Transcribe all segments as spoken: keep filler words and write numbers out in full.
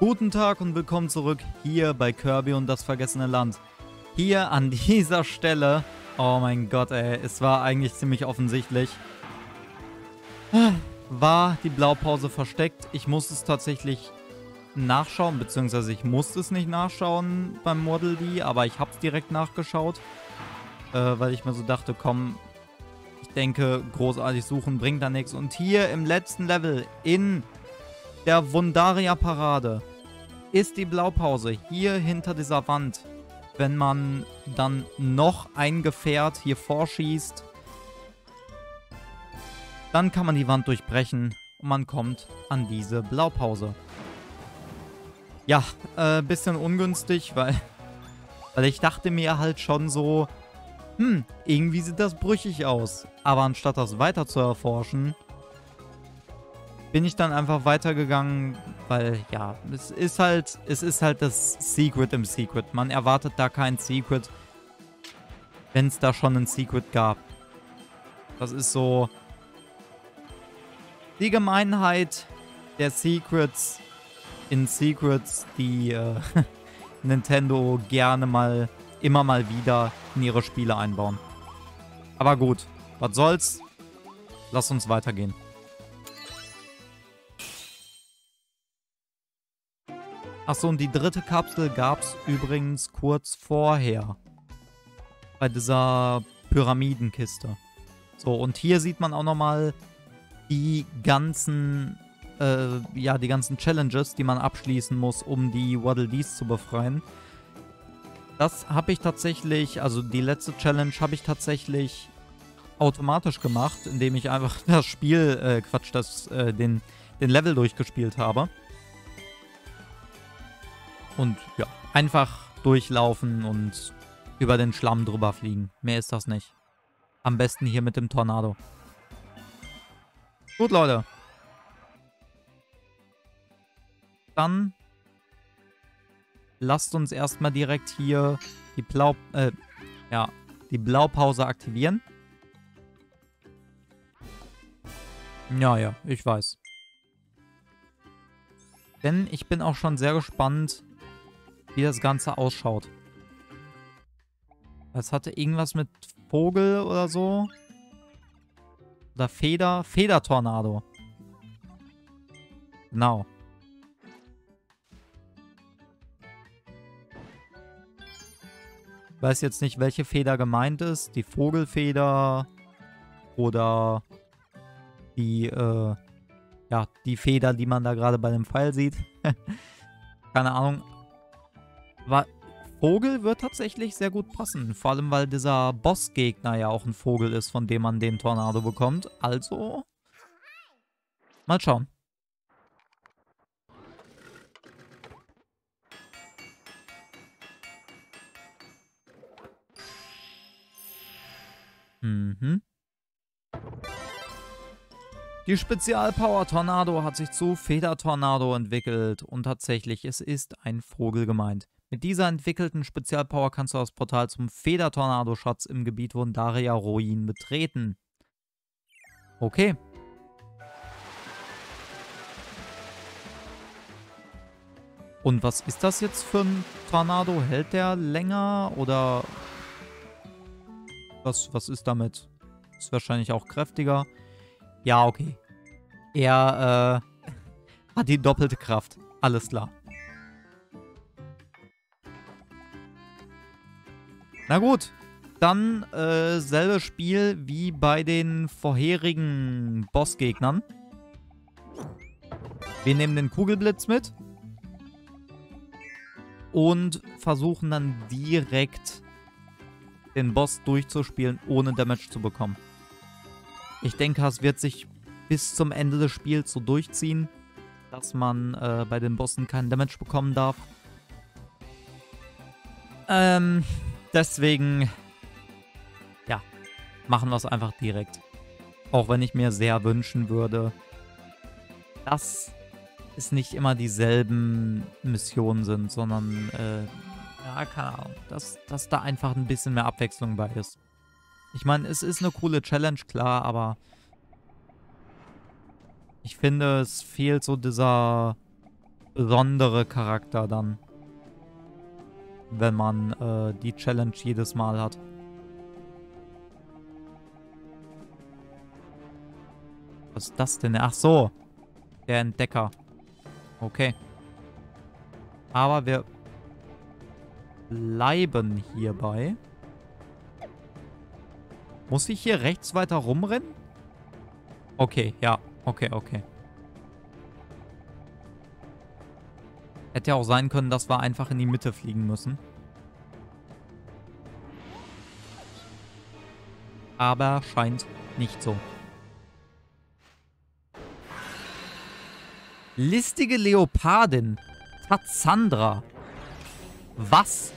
Guten Tag und willkommen zurück hier bei Kirby und das vergessene Land. Hier an dieser Stelle, oh mein Gott ey, es war eigentlich ziemlich offensichtlich, war die Blaupause versteckt. Ich musste es tatsächlich nachschauen, beziehungsweise ich musste es nicht nachschauen beim Model D, aber ich habe es direkt nachgeschaut, äh, weil ich mir so dachte, komm, ich denke, großartig suchen bringt da nichts. Und hier im letzten Level in der Wundaria-Parade ist die Blaupause hier hinter dieser Wand. Wenn man dann noch ein Gefährt hier vorschießt, dann kann man die Wand durchbrechen und man kommt an diese Blaupause. Ja, äh, bisschen ungünstig, weil, weil ich dachte mir halt schon so, hm, irgendwie sieht das brüchig aus. Aber anstatt das weiter zu erforschen, bin ich dann einfach weitergegangen, weil, ja, es ist halt, es ist halt das Secret im Secret. Man erwartet da kein Secret, wenn es da schon ein Secret gab. Das ist so die Gemeinheit der Secrets in Secrets, die äh, Nintendo gerne mal, immer mal wieder in ihre Spiele einbauen. Aber gut, was soll's? Lass uns weitergehen. Achso, und die dritte Kapsel gab es übrigens kurz vorher. Bei dieser Pyramidenkiste. So, und hier sieht man auch nochmal die ganzen, äh, ja, die ganzen Challenges, die man abschließen muss, um die Waddle Dees zu befreien. Das habe ich tatsächlich, also die letzte Challenge habe ich tatsächlich automatisch gemacht, indem ich einfach das Spiel, äh, Quatsch, das, äh, den, den Level durchgespielt habe. Und ja, einfach durchlaufen und über den Schlamm drüber fliegen. Mehr ist das nicht. Am besten hier mit dem Tornado. Gut, Leute. Dann lasst uns erstmal direkt hier die Blau, äh, ja, die Blaupause aktivieren. Ja, ja, ich weiß. Denn ich bin auch schon sehr gespannt, wie das Ganze ausschaut. Es hatte irgendwas mit Vogel oder so. Oder Feder. Federtornado. Genau. Ich weiß jetzt nicht, welche Feder gemeint ist. Die Vogelfeder oder die, äh, ja, die Feder, die man da gerade bei dem Pfeil sieht. Keine Ahnung. Aber Vogel wird tatsächlich sehr gut passen. Vor allem, weil dieser Bossgegner ja auch ein Vogel ist, von dem man den Tornado bekommt. Also, mal schauen. Mhm. Die Spezialpower Tornado hat sich zu Federtornado entwickelt und tatsächlich, es ist ein Vogel gemeint. Mit dieser entwickelten Spezialpower kannst du das Portal zum Federtornado-Schatz im Gebiet Wundaria Ruin betreten. Okay. Und was ist das jetzt für ein Tornado? Hält der länger oder was, was ist damit? Ist wahrscheinlich auch kräftiger. Ja, okay. Er äh, hat die doppelte Kraft. Alles klar. Na gut, dann äh, selbes Spiel wie bei den vorherigen Bossgegnern. Wir nehmen den Kugelblitz mit und versuchen dann direkt den Boss durchzuspielen, ohne Damage zu bekommen. Ich denke, es wird sich bis zum Ende des Spiels so durchziehen, dass man äh, bei den Bossen keinen Damage bekommen darf. Ähm... Deswegen, ja, machen wir es einfach direkt. Auch wenn ich mir sehr wünschen würde, dass es nicht immer dieselben Missionen sind, sondern, äh, ja, keine Ahnung, dass, dass da einfach ein bisschen mehr Abwechslung bei ist. Ich meine, es ist eine coole Challenge, klar, aber ich finde, es fehlt so dieser besondere Charakter dann. Wenn man äh, die Challenge jedes Mal hat. Was ist das denn? Ach so. Der Entdecker. Okay. Aber wir bleiben hierbei. Muss ich hier rechts weiter rumrennen? Okay, ja. Okay, okay. Hätte ja auch sein können, dass wir einfach in die Mitte fliegen müssen. Aber scheint nicht so. Listige Leopardin. Tatsandra. Was?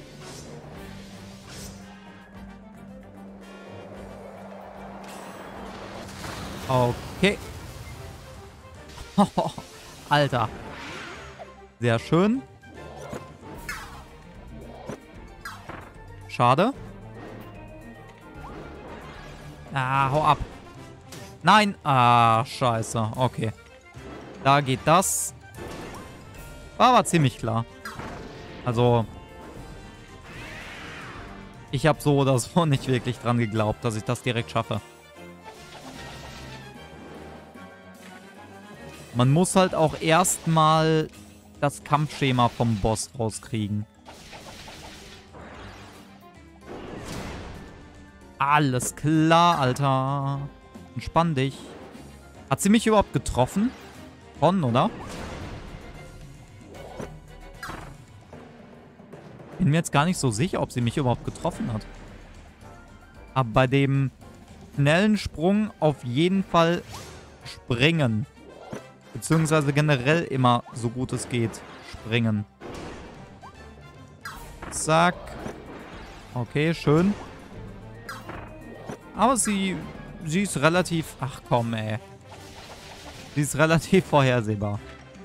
Okay. Alter. Sehr schön. Schade. Ah, hau ab. Nein. Ah, scheiße. Okay. Da geht das. War aber ziemlich klar. Also, ich habe so oder so nicht wirklich dran geglaubt, dass ich das direkt schaffe. Man muss halt auch erstmal das Kampfschema vom Boss rauskriegen. Alles klar, Alter. Entspann dich. Hat sie mich überhaupt getroffen? Schon, oder? Bin mir jetzt gar nicht so sicher, ob sie mich überhaupt getroffen hat. Aber bei dem schnellen Sprung auf jeden Fall springen. Beziehungsweise generell immer, so gut es geht, springen. Zack. Okay, schön. Aber sie, sie ist relativ... Ach komm, ey. Sie ist relativ vorhersehbar.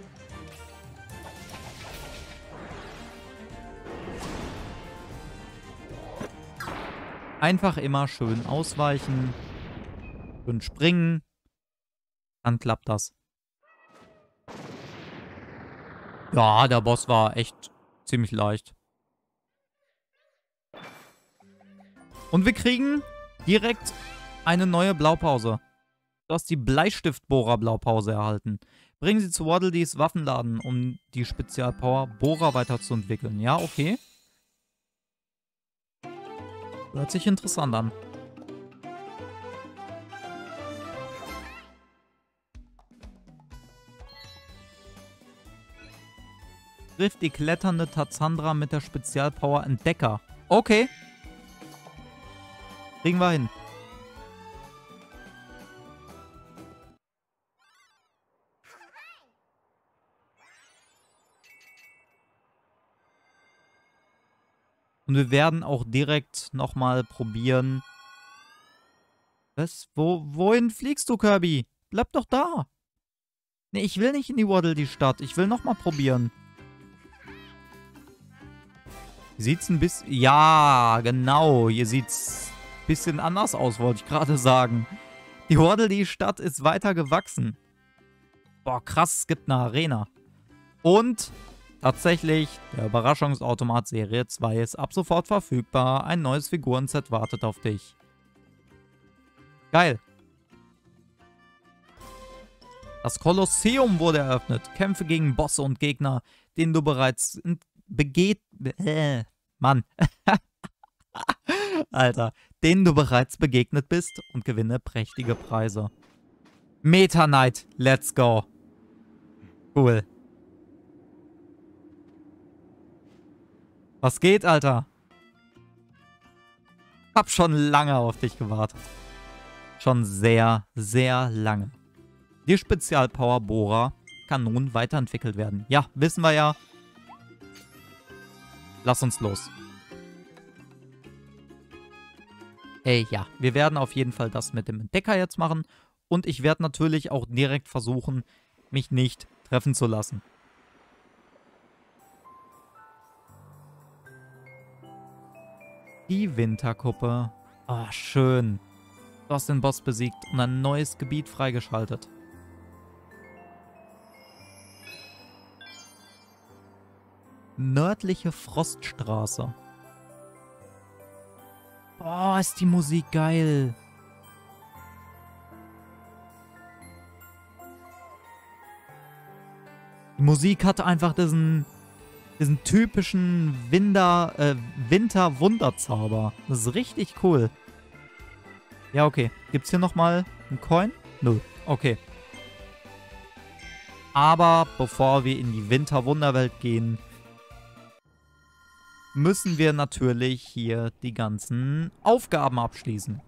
Einfach immer schön ausweichen. Schön springen. Dann klappt das. Ja, der Boss war echt ziemlich leicht. Und wir kriegen direkt eine neue Blaupause. Du hast die Bleistiftbohrer-Blaupause erhalten. Bringen Sie zu Waddle Dees Waffenladen, um die Spezialpower Bohrer weiterzuentwickeln. Ja, okay. Hört sich interessant an. Trifft die kletternde Tatsandra mit der Spezialpower Entdecker. Okay. Kriegen wir hin. Und wir werden auch direkt nochmal probieren. Was? Wo, wohin fliegst du, Kirby? Bleib doch da. Nee, ich will nicht in die Waddle Dee Stadt. Ich will nochmal probieren. Hier sieht's ein bisschen... Ja, genau. Hier sieht's ein bisschen anders aus, wollte ich gerade sagen. Die Waddle Dee Stadt ist weiter gewachsen. Boah, krass. Es gibt eine Arena. Und... tatsächlich, der Überraschungsautomat Serie zwei ist ab sofort verfügbar. Ein neues Figurenset wartet auf dich. Geil. Das Kolosseum wurde eröffnet. Kämpfe gegen Bosse und Gegner, denen du bereits begeht... Äh, Mann. Alter. Denen du bereits begegnet bist und gewinne prächtige Preise. Meta Knight. Let's go. Cool. Was geht, Alter? Hab schon lange auf dich gewartet. Schon sehr, sehr lange. Die Spezialpower Bohrer kann nun weiterentwickelt werden. Ja, wissen wir ja. Lass uns los. Ey, ja. Wir werden auf jeden Fall das mit dem Entdecker jetzt machen. Und ich werde natürlich auch direkt versuchen, mich nicht treffen zu lassen. Die Winterkuppe. Ah, oh, schön. Du hast den Boss besiegt und ein neues Gebiet freigeschaltet. Nördliche Froststraße. Boah, ist die Musik geil. Die Musik hat einfach diesen, diesen typischen Winter, äh, Winter-Wunderzauber. Das ist richtig cool. Ja, okay. Gibt's hier nochmal einen Coin? Null. Okay. Aber bevor wir in die Winter-Wunderwelt gehen, müssen wir natürlich hier die ganzen Aufgaben abschließen.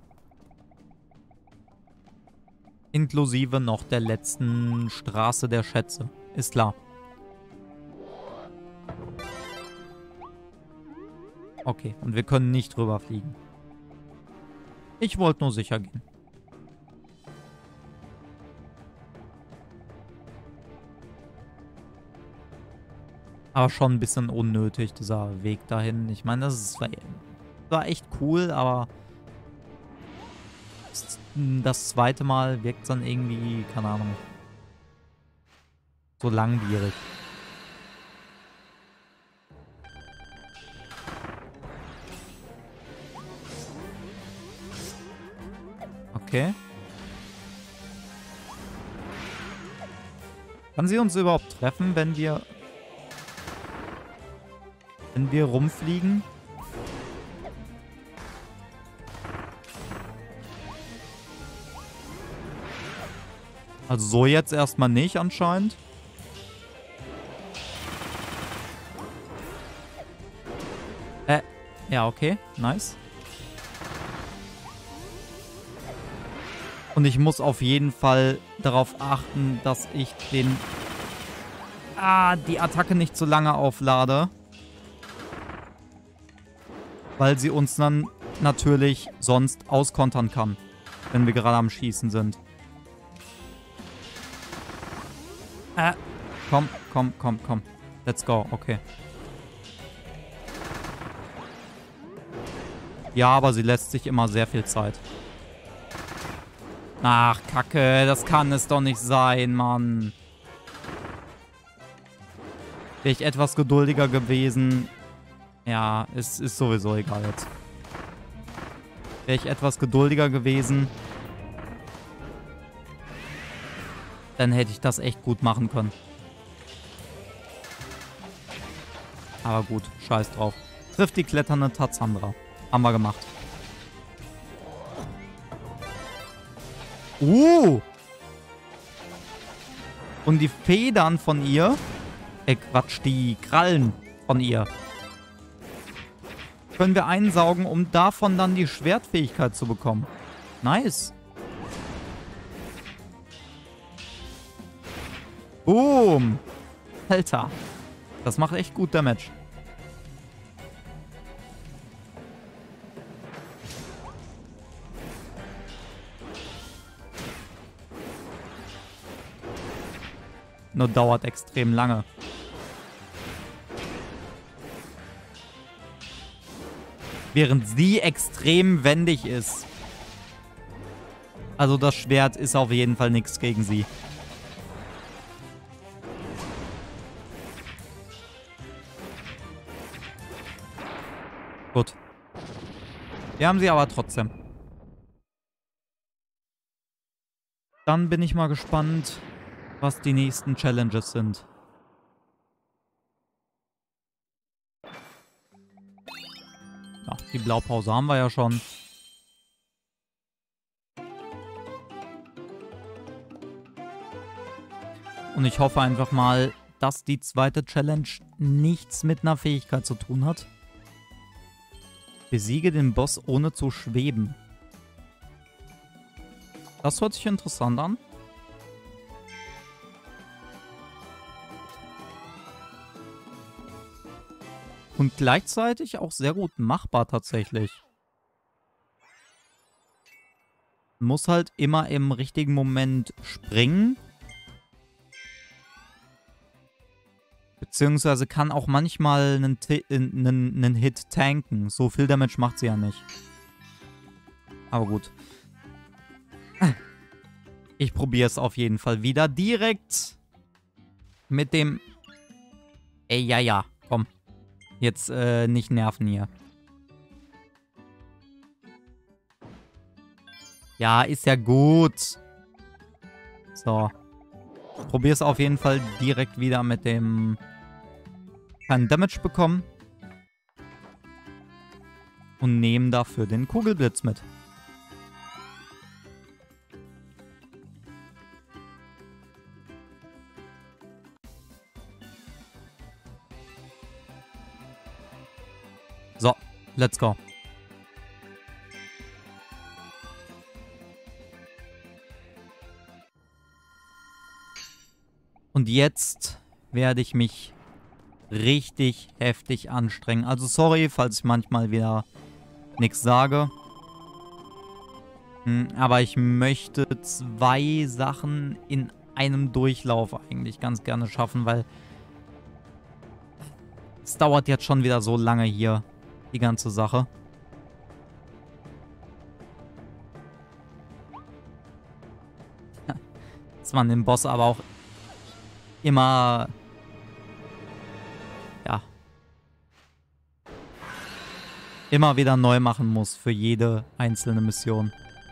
Inklusive noch der letzten Straße der Schätze. Ist klar. Okay, und wir können nicht drüber fliegen. Ich wollte nur sicher gehen. Aber schon ein bisschen unnötig, dieser Weg dahin. Ich meine, das ist, war echt cool, aber das zweite Mal wirkt es dann irgendwie, keine Ahnung, so langwierig. Okay. Kann sie uns überhaupt treffen, wenn wir wenn wir rumfliegen? Also so jetzt erstmal nicht anscheinend. Äh, ja, okay. Nice. Und ich muss auf jeden Fall darauf achten, dass ich den... Ah, die Attacke nicht zu lange auflade. Weil sie uns dann natürlich sonst auskontern kann, wenn wir gerade am Schießen sind. Äh, komm, komm, komm, komm. Let's go, okay. Ja, aber sie lässt sich immer sehr viel Zeit. Ach, Kacke, das kann es doch nicht sein, Mann. Wäre ich etwas geduldiger gewesen. Ja, es ist sowieso egal jetzt. Wäre ich etwas geduldiger gewesen, dann hätte ich das echt gut machen können. Aber gut, scheiß drauf. Trifft die kletternde Tatsandra. Haben wir gemacht. Uh! Und die Federn von ihr... Äh, Quatsch, die Krallen von ihr... können wir einsaugen, um davon dann die Schwertfähigkeit zu bekommen. Nice. Boom. Alter. Das macht echt gut Damage. Nur dauert extrem lange. Während sie extrem wendig ist. Also das Schwert ist auf jeden Fall nichts gegen sie. Gut. Wir haben sie aber trotzdem. Dann bin ich mal gespannt, was die nächsten Challenges sind. Ach, die Blaupause haben wir ja schon. Und ich hoffe einfach mal, dass die zweite Challenge nichts mit einer Fähigkeit zu tun hat. Besiege den Boss ohne zu schweben. Das hört sich interessant an. Und gleichzeitig auch sehr gut machbar tatsächlich. Man muss halt immer im richtigen Moment springen. Beziehungsweise kann auch manchmal einen, einen, einen Hit tanken. So viel Damage macht sie ja nicht. Aber gut. Ich probiere es auf jeden Fall wieder direkt mit dem... Ey, ja, ja, komm. Jetzt äh, nicht nerven hier. Ja, ist ja gut. So. Probier's auf jeden Fall direkt wieder mit dem keinen Damage bekommen. Und nehmen dafür den Kugelblitz mit. So, let's go. Und jetzt werde ich mich richtig heftig anstrengen. Also sorry, falls ich manchmal wieder nichts sage. Hm, aber ich möchte zwei Sachen in einem Durchlauf eigentlich ganz gerne schaffen, weil es dauert jetzt schon wieder so lange hier, die ganze Sache. Dass man den Boss aber auch immer, ja, immer wieder neu machen muss für jede einzelne Mission.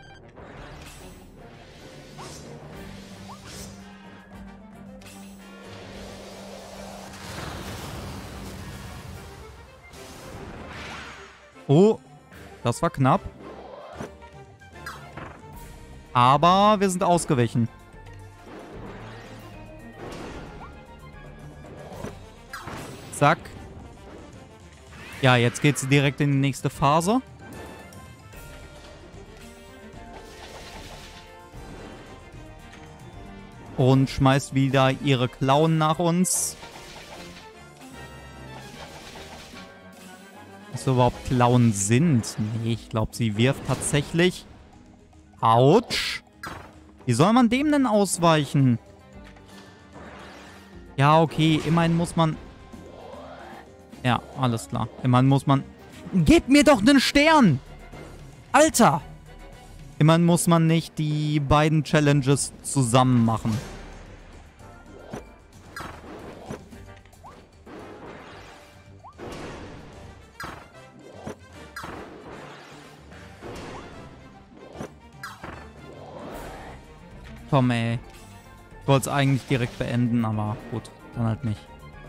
Oh, das war knapp. Aber wir sind ausgewichen. Zack. Ja, jetzt geht's direkt in die nächste Phase. Und schmeißt wieder ihre Klauen nach uns. Was überhaupt Klauen sind? Nee, ich glaube, sie wirft tatsächlich. Autsch. Wie soll man dem denn ausweichen? Ja, okay. Immerhin muss man... Ja, alles klar. Immerhin muss man... Gib mir doch einen Stern! Alter! Immerhin muss man nicht die beiden Challenges zusammen machen. Komm, ey. Ich wollte es eigentlich direkt beenden, aber gut, dann halt nicht.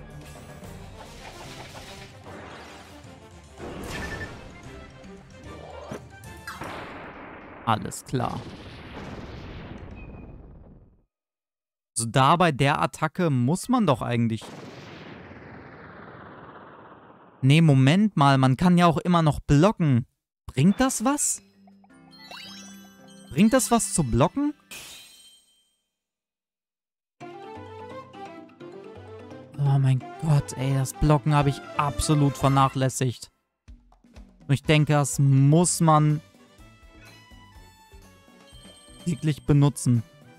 Alles klar. Also da bei der Attacke muss man doch eigentlich... Nee, Moment mal, man kann ja auch immer noch blocken. Bringt das was? Bringt das was zu blocken? Oh mein Gott, ey, das Blocken habe ich absolut vernachlässigt. Und ich denke, das muss man wirklich benutzen.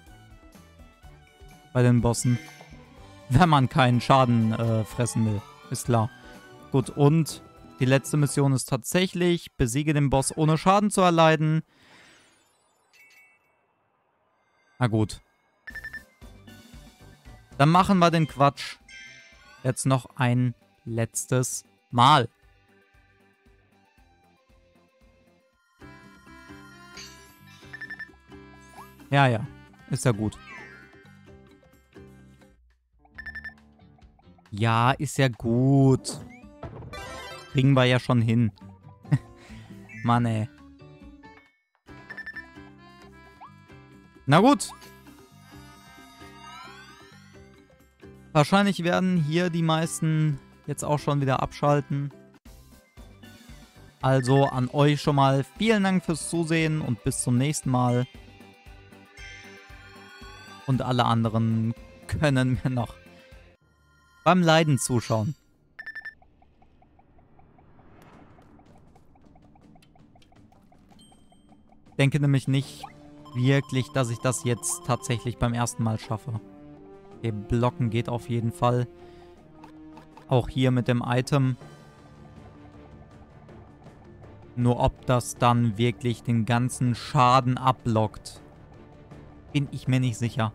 Bei den Bossen. Wenn man keinen Schaden äh, fressen will. Ist klar. Gut, und die letzte Mission ist tatsächlich, besiege den Boss ohne Schaden zu erleiden. Na gut. Dann machen wir den Quatsch. Jetzt noch ein letztes Mal. Ja, ja. Ist ja gut. Ja, ist ja gut. Kriegen wir ja schon hin. Mann, ey. Na gut. Wahrscheinlich werden hier die meisten jetzt auch schon wieder abschalten. Also an euch schon mal vielen Dank fürs Zusehen und bis zum nächsten Mal. Und alle anderen können mir noch beim Leiden zuschauen. Ich denke nämlich nicht wirklich, dass ich das jetzt tatsächlich beim ersten Mal schaffe. Okay, blocken geht auf jeden Fall. Auch hier mit dem Item. Nur ob das dann wirklich den ganzen Schaden abblockt, bin ich mir nicht sicher.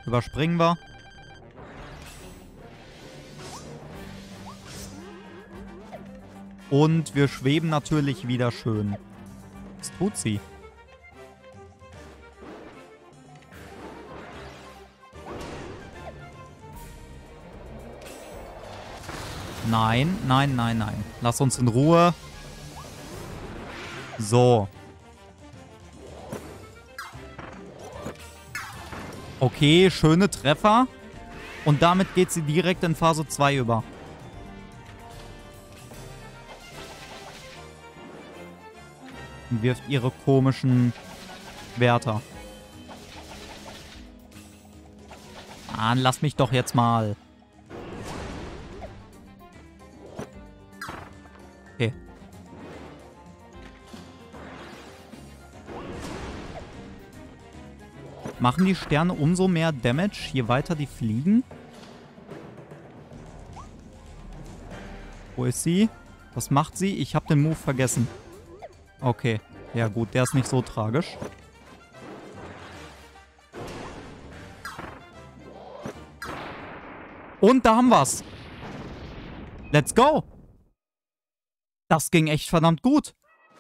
Überspringen wir. Und wir schweben natürlich wieder schön. Was tut sie? Nein, nein, nein, nein. Lass uns in Ruhe. So. Okay, schöne Treffer. Und damit geht sie direkt in Phase zwei über. Und wirft ihre komischen Wärter. Mann, lass mich doch jetzt mal. Okay. Machen die Sterne umso mehr Damage, je weiter die fliegen? Wo ist sie? Was macht sie? Ich habe den Move vergessen. Okay. Ja gut, der ist nicht so tragisch. Und da haben wir's. Let's go. Das ging echt verdammt gut.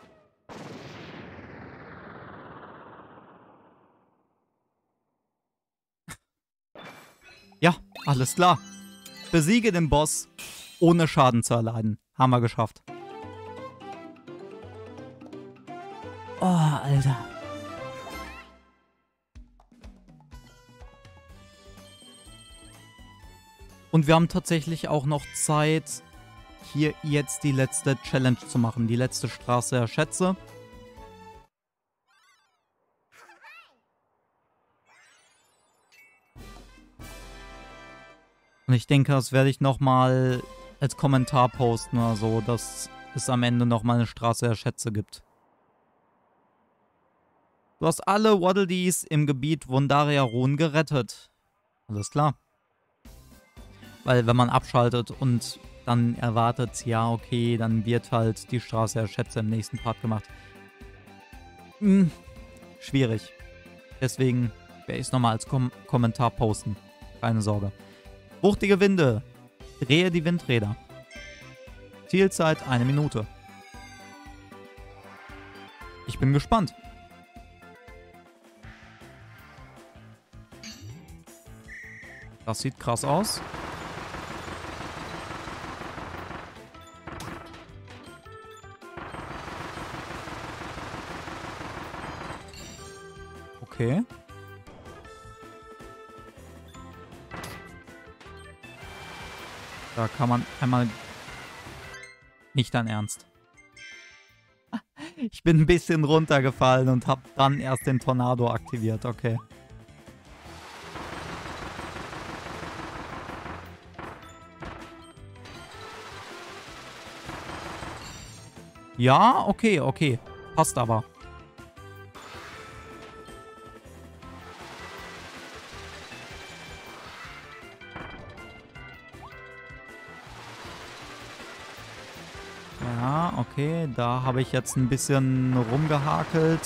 Ja, alles klar. Besiege den Boss, ohne Schaden zu erleiden. Haben wir geschafft. Oh, Alter. Und wir haben tatsächlich auch noch Zeit, hier jetzt die letzte Challenge zu machen. Die letzte Straße der Schätze. Und ich denke, das werde ich nochmal als Kommentar posten oder so, dass es am Ende nochmal eine Straße der Schätze gibt. Du hast alle Waddle Dees im Gebiet Wundaria Ruhen gerettet. Alles klar. Weil wenn man abschaltet und dann erwartet, ja okay, dann wird halt die Straße der Schätze im nächsten Part gemacht. Hm, schwierig. Deswegen werde ich es nochmal als Kom Kommentar posten. Keine Sorge. Wuchtige Winde. Drehe die Windräder. Zielzeit eine Minute. Ich bin gespannt. Das sieht krass aus. Okay. Da kann man einmal... Nicht dein Ernst. Ich bin ein bisschen runtergefallen und habe dann erst den Tornado aktiviert. Okay. Ja, okay, okay. Passt aber. Ja, okay. Da habe ich jetzt ein bisschen rumgehakelt.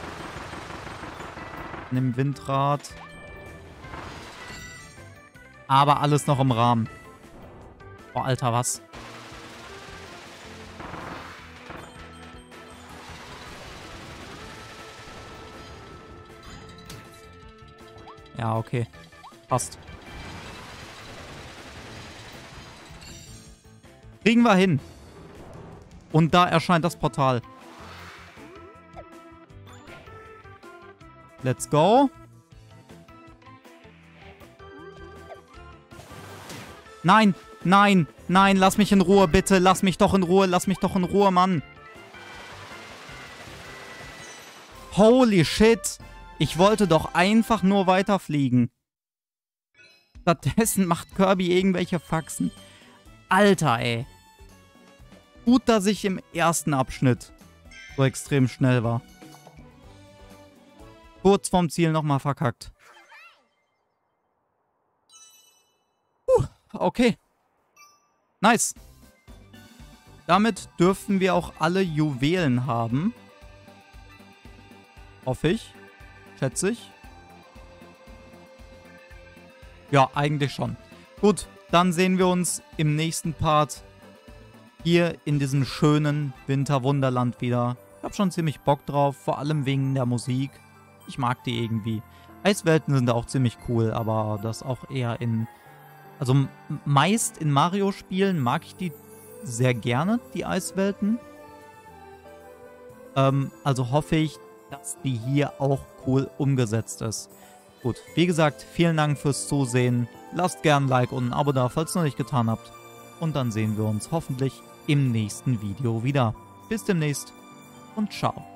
An dem Windrad. Aber alles noch im Rahmen. Oh, Alter, was? Ja, okay. Passt. Kriegen wir hin. Und da erscheint das Portal. Let's go. Nein, nein, nein, lass mich in Ruhe, bitte. Lass mich doch in Ruhe, lass mich doch in Ruhe, Mann. Holy shit. Ich wollte doch einfach nur weiterfliegen. Stattdessen macht Kirby irgendwelche Faxen. Alter, ey. Gut, dass ich im ersten Abschnitt so extrem schnell war. Kurz vorm Ziel nochmal verkackt. Puh, okay. Nice. Damit dürfen wir auch alle Juwelen haben. Hoffe ich. Schätze ich. Ja, eigentlich schon. Gut, dann sehen wir uns im nächsten Part hier in diesem schönen Winterwunderland wieder. Ich habe schon ziemlich Bock drauf, vor allem wegen der Musik. Ich mag die irgendwie. Eiswelten sind auch ziemlich cool, aber das auch eher in... Also meist in Mario-Spielen mag ich die sehr gerne, die Eiswelten. Ähm, also hoffe ich, dass die hier auch cool umgesetzt ist. Gut, wie gesagt, vielen Dank fürs Zusehen. Lasst gerne ein Like und ein Abo da, falls ihr noch nicht getan habt. Und dann sehen wir uns hoffentlich im nächsten Video wieder. Bis demnächst und ciao.